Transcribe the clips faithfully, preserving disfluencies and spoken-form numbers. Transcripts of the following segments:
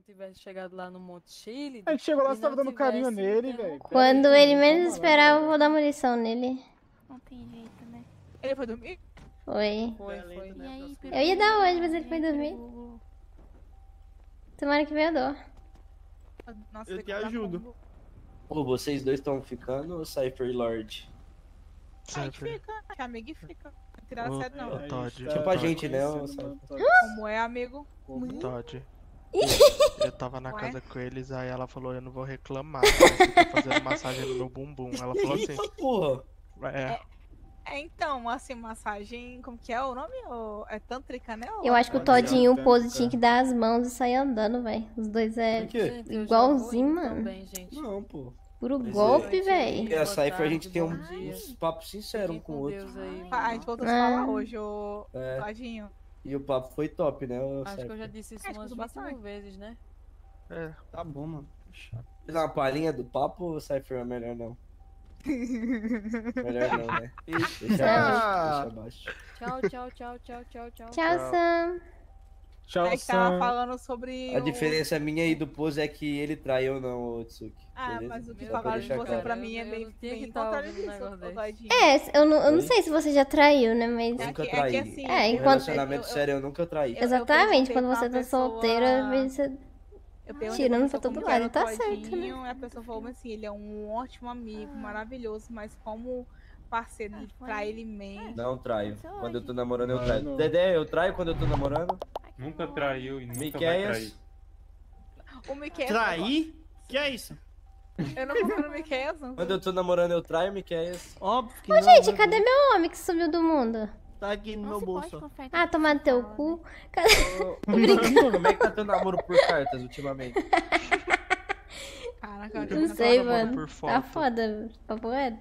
tivesse chegado lá no Monte Chile. A gente chegou lá, e você tava não dando carinho tivesse nele, velho. interrompido- Quando Pera aí, ele calma menos lá, esperava, eu velho. vou dar munição nele. Não tem jeito, né? Ele foi dormir? Oi. Foi, Tá lento, foi. E né, aí, pra Eu ia dar hoje, mas ele E foi aí, dormir. Peru? Semana que vem eu dou. Nossa, Eu tem te que dar ajudo. combo. Pô, vocês dois estão ficando ou Cypher e Lord? A gente fica, que amigo e fica. Não tirar Ô, sério, não. ô, Todd, Tipo a Todd, gente, né, ô, conhecendo, mano, Todd. Como é amigo? Hum? Todd. Eu tava na Ué? casa com eles, aí ela falou, eu não vou reclamar, mas você tá fazendo massagem no meu bumbum. Ela falou assim, Eita porra! é, É, então, assim, massagem, como que é o nome? O- É tântrica, né? Eu acho que o Pode Todinho, ser, o Pose, tá. tinha que dar as mãos e sair andando, velho. Os dois é Por quê? Gente, eu já igualzinho, vou indo mano. Também, gente. Não, pô. Puro Mas é- golpe, Noite, velho. Porque a boa Cypher a tarde, gente tem bom um- dia. uns papos sinceros um Fiquem com o com outro. Deus aí, A gente voltou a Ah. se falar hoje, o É. Tadinho. E o papo foi top, né, ô Acho que eu já Cypher? disse isso Acho que umas tudo vinte mil bastante. vezes, né? é. Tá bom, mano. Fiz uma palhinha do papo ou Cypher é melhor não? Melhor não, né? Deixa Ah. abaixo, deixa abaixo. Tchau, tchau, tchau, tchau, tchau, tchau. Tchau, Sam. Tchau, É que tava Sam. falando sobre. A o- diferença minha e do Pose é que ele traiu ou não, ô Tsuki. Ah, beleza? mas o que Meu Só pra falaram de deixar você claro. pra Eu- mim é eu bem, não tinha bem que tá contrário ouvindo um disso, negócio ô, desse. Tadinho. É, eu não, eu não Oi? sei se você já traiu, né? Mas. É Nunca que- é que traí. assim, É, Um enquanto- relacionamento eu- eu- sério eu nunca traí. eu- Exatamente, perguntei quando pra você uma tá pessoa- solteira, às vezes você. Eu perguntei Tirando pra pra pessoa todo como que era lado, o tá certo, Todinho, e a pessoa falou assim, ele é um ótimo amigo, maravilhoso, mas como parceiro de pra ele mesmo. Não traio. Isso Quando eu tô hoje. namorando, eu traio. Mano. Dedé, eu traio quando eu tô namorando? Nunca traiu e nunca vai Miqueias. trair. O Miquel. Trair? Que é isso? Eu não confio no Miquel, não. Quando eu tô namorando, eu traio, Miqueias. Óbvio que Ô, não. gente, né, cadê mano? meu homem que sumiu do mundo? Tá aqui no Não meu se bolso. pode confiar em Ah, tudo tomar que no teu fala, cu. né? Cadê? Como é que tá teu namoro por cartas ultimamente? Caraca, eu Não já sei, tava- mano. por Tá foto. foda, papo reto.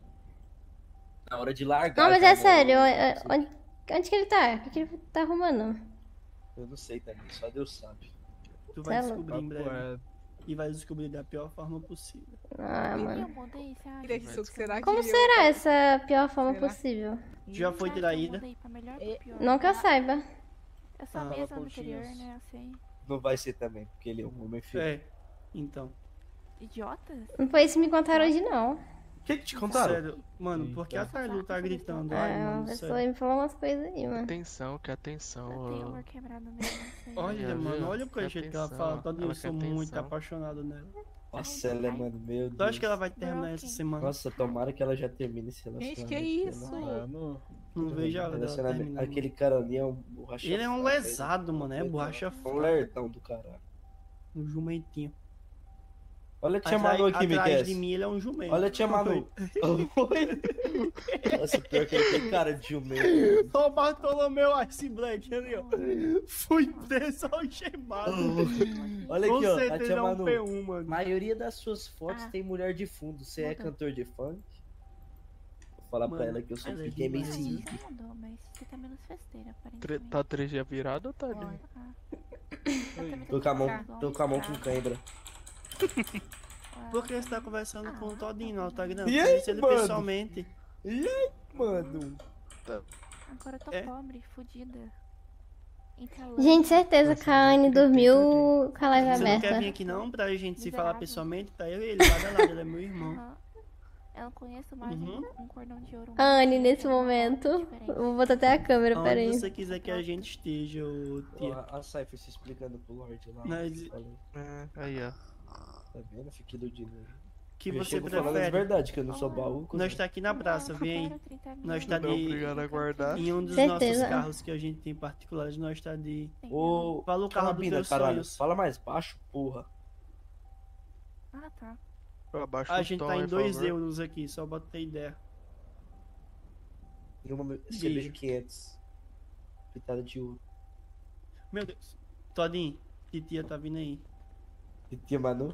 Na hora de largar. Não, mas já, é né? sério, o- onde, onde que ele tá? O que, que ele tá arrumando? Eu não sei também, só Deus sabe. Tu vai Cê é descobrir em Papo breve. é- E vai descobrir da pior forma possível. Ah, Eu mano. mudei, você acha? Queria isso, será que Como eu- será essa pior forma Será? possível? Já foi Você acha que eu traída? mudei pra melhor ou pra pior? Não que eu saiba. Eu sou a Ah, mesma fala anterior, pontinhos. né? Eu sei. Não vai ser também, porque ele é um homem feio. É. Então. Idiotas? Não foi isso que me contaram hoje, não. O que que te contaram? Sério, mano, por que a Tarlu tá gritando? Ai, Ah, uma mano, pessoa sério. me falou umas coisas aí, mano. Atenção, que Eu atenção. tenho ô. amor quebrado mesmo, não sei. Olha, Viu? mano, olha o Quer jeito que ela atenção, fala. Todo ela eu sou quer muito atenção. apaixonado nela. Nossa, ela é, mano, meu Deus. Tu acha que ela vai terminar essa Broken. semana? Nossa, tomara que ela já termine esse relacionamento. Gente, que isso? Mano, Não vejo a hora dela Relacionamento- terminar. Aquele cara ali é um borracha. Ele é um fraca, lesado, mano. É Coitado. borracha Um fraca. lerdão do caralho. Um jumentinho. Olha a tia Atrás, Manu aqui, atrás Miquel. de mim ele é um jumento. Olha a tia Manu. Oi. Nossa, pior que ele tem cara de jumento. Ó o Bartolomeu Ice Black ali, ó. Fui preso algemado. Olha Com aqui, ó. A certeza tia é um Manu. P um, mano. A maioria das suas fotos Ah. tem mulher de fundo. Você é Mudou. cantor de funk? Vou falar pra Mano, ela que eu sou ela é Pique M C. demais. Você mudou, mas você tá menos festeira, Tre- aparentemente. Tá três dias virado ou tá de... Ah. Eu também Tô com a mão, ficando tô com a mão com igual cãibra. um Por que você tá conversando com o Todinho no Instagram? E aí, Conhece ele mano? pessoalmente. E aí, mano? Agora eu tô É. pobre, fodida. Entalando. Gente, certeza que a Anne dormiu com a live Você não quer aberta. vir aqui não pra gente se falar Miserável. pessoalmente? Tá eu e ele, lado a lado, ele é meu irmão. Aham. Eu não conheço mais um- Uhum. um cordão de ouro. A Anne, muito nesse diferente, é uma momento. foto diferente. Eu vou botar até a câmera, Onde peraí. você quiser que a gente esteja, ô Ó, tia. a a Cypher se explicando pro Lorde lá. Nós- Falei, É, aí, ó. tá vendo? Fica iludindo. Que eu você chego falando as prefere? verdade, que eu não sou baú. Nós tá aqui na praça, Não, vem aí. quero trinta mil. Nós tá Não, de... obrigado a guardar. Em um dos Certeza. nossos carros que a gente tem particulares, nós tá de... Tem Ô, Fala o carro dos Carabina, teus caralho. sonhos. Fala mais baixo, porra. não. Ah, tá. Abaixa A o gente tom tá aí, em por dois favor. euros aqui, só bota ter ideia. E uma C B quinhentos. Pitada de ouro. Meu Deus. Todinho, titia tá vindo aí. E tia Manu?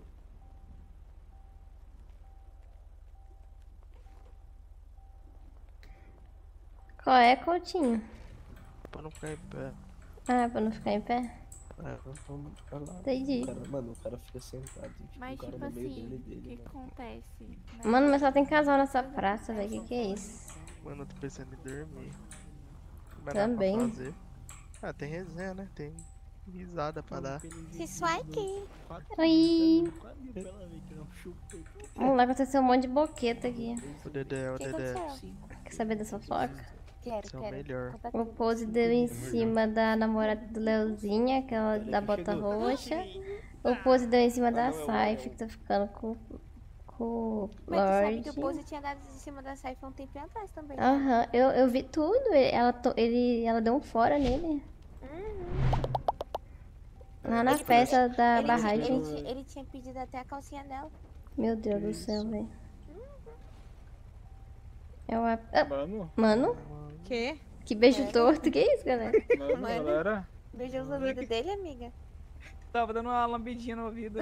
Qual é, Coutinho? Pra não ficar em pé. Ah, pra não ficar em pé? É, vamos ficar lá. Entendi. O cara, mano, o cara fica sentado. E fica Mas, o cara tipo no meio assim, dele e o dele. que mano. acontece? né? Mano, mas só tem casal nessa praça, velho. Que que é isso? Mano, eu tô pensando em dormir. Mas nada Também. pra fazer. Ah, tem resenha, né? Tem risada pra dar. Isso aqui. Oi. Quatro mil pra ela ver que não chupa. Vamos lá, aconteceu um monte de boqueta aqui. O Dedé, o O que Dedé. aconteceu? Quer saber dessa fofoca? Quero, Esse é o quero. melhor. Conta O tudo. pose deu em cima da namorada do Leozinho, aquela da bota roxa. O pose deu em cima da Saifa, que tá ficando com, com o Mas tu sabe que o Lorde. Pose tinha dado em cima da Saifa um tempo atrás também. né? Aham, eu, eu vi tudo. Ela, to- ele, ela deu um fora nele. Lá na Ele- festa da Ele tinha, barragem. ele, tinha, ele tinha pedido até a calcinha dela. Meu Deus do céu, velho. É uma... Ah, Mano, mano, Que? que beijo torto. Que isso, galera? mano, Mano. galera. Beijou os ouvidos dele, amiga. Tava dando uma lambidinha no ouvido.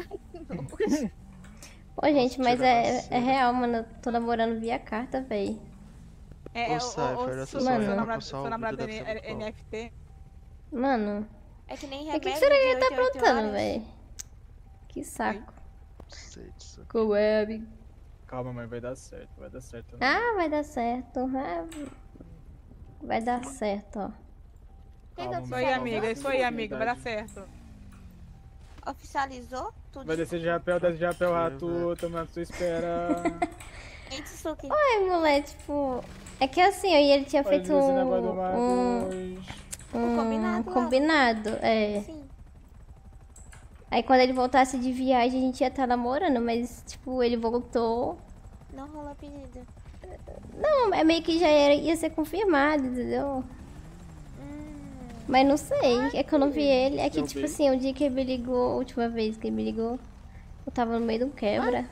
Pô, gente, mas tira é, você. é real, mano. Eu tô namorando via carta, véi. É, Ô, é, o- Cypher, o- o- essa seu sua seu arma namorado, com só seu o namorado vídeo é deve ser N- muito N F T. Mano, É que nem o que, remédio que será que de ele tá oito em oito aprontando, horas. véi? Que saco. Não sei disso. Como é, amigo? Calma, mãe, vai dar certo, vai dar certo. Ah, vai dar certo. Ah, vai dar certo, ó. Quem Calma, que Isso aí, Calma, amiga, calma. isso aí, amiga, vai dar certo. Oficializou tudo. Vai descer de rapel, desce de rapel, rato, tomando sua espera. Gente, Suki. Ai, moleque, tipo... É que assim, eu e ele tinha Vai feito descer na voz do um... mar Um, dois. um combinado lá. combinado, é. Sim. Aí quando ele voltasse de viagem, a gente ia estar namorando, mas, tipo, ele voltou... Não rolou pedido. Não, é meio que já era, ia ser confirmado, entendeu? Hum. Mas não sei, é que eu não vi ele. É que, Eu tipo vi. assim, o dia que ele me ligou, a última vez que ele me ligou, eu tava no meio de um quebra.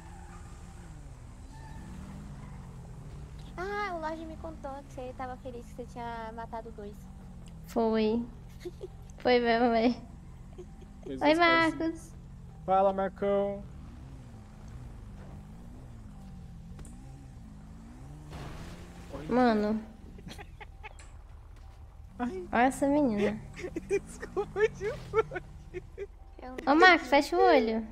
Ah, o Lorde me contou que você tava feliz que você tinha matado dois. Foi. Foi mesmo, velho. Fez Oi, as Marcos. Fala, Marcão. Mano. Olha essa menina. Desculpa, desculpa. Eu Ô, Marcos, fecha o olho.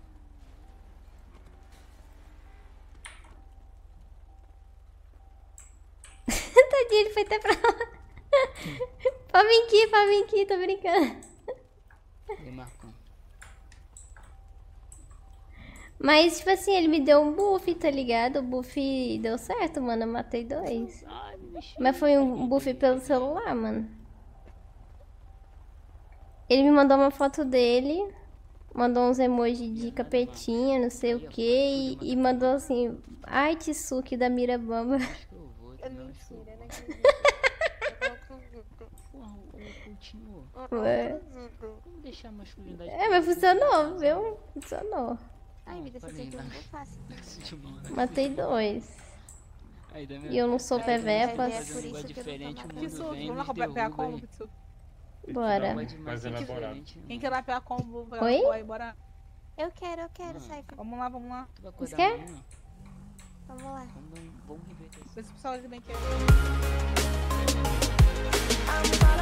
Tadinho, ele foi até pra lá. Pode vir aqui, pode vir aqui, tô brincando. E Marcão. Mas, tipo assim, ele me deu um buff, tá ligado? O buff deu certo, mano. Eu matei dois. Ai, bichinho. Mas foi um buff pelo celular, mano. Ele me mandou uma foto dele. Mandou uns emojis de capetinha, não sei o que. E, e mandou assim: ai, Tsuki da Mirabamba. Acho que eu vou. É também, acho que eu mentira, vou. não acredito. Eu não acredito. Porra, o Coutinho. Eu não Ué. acredito. Vamos deixar a masculinidade. É, mas funcionou, viu? Funcionou. Ai, amiga, você sentiu muito fácil. Matei dois. E eu não sou Vai ver, pevepa. vai ver, é por isso que eu não tô diferente, o matando. mundo Isso, vem vamos lá nos pegar a derruba combo. e- Pitsu. Bora. Pode mais Mais elaborado. diferente, Quem mano. quer lá pegar a combo? Pegar Oi? o boy, bora. Eu quero, eu quero, Hum. Saifa. Vamos lá, vamos lá. Tu vai Você acordar quer? amanhã? Vamos lá. Vamos, vamos rever isso. Vê se o pessoal também quer. I'm